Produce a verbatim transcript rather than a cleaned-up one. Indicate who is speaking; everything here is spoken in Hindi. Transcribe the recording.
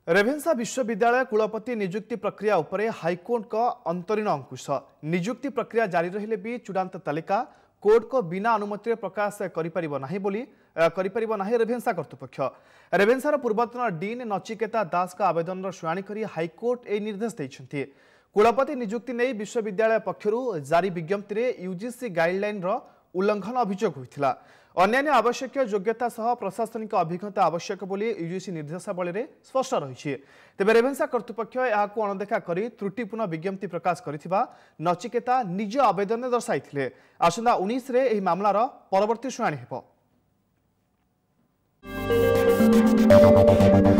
Speaker 1: रेभेन्सा विश्वविद्यालय कुलपति नियुक्ति प्रक्रिया उपरे हाईकोर्ट का अंतरीण अंकुश। नियुक्ति प्रक्रिया जारी रहिले भी चूड़ांत तालिका कोर्ट को बिना अनुमति प्रकाश करिपरिबो नाही बोली करिपरिबो नाही रेभेन्सा कर्तृपक्ष। रेभेन्सार पूर्वतन डीन नचिकेता दास का आवेदन शुणाणी करी हाईकोर्ट ए निर्देश दैछन्ति। कुलपति नियुक्ति नहीं विश्वविद्यालय पक्षरु जारी विज्ञप्ति रे यूजीसी गाइडलाइन रो उल्लंघन अभियोग होइथिला। अन्यान्य आवश्यक योग्यता सह प्रशासनिक अभिज्ञता आवश्यक बोली यूजीसी निर्देशावली रे स्पष्ट रही। तेबे रेभेन्सा कर्तृपक्ष याकू अणदेखा करी त्रुटिपूर्ण विज्ञप्ति प्रकाश करिथिबा नचिकेता निज आवेदन में दर्शाइथिले। आसंता उन्नीस रे एही मामलार परवर्ती शुणाणी हेबो।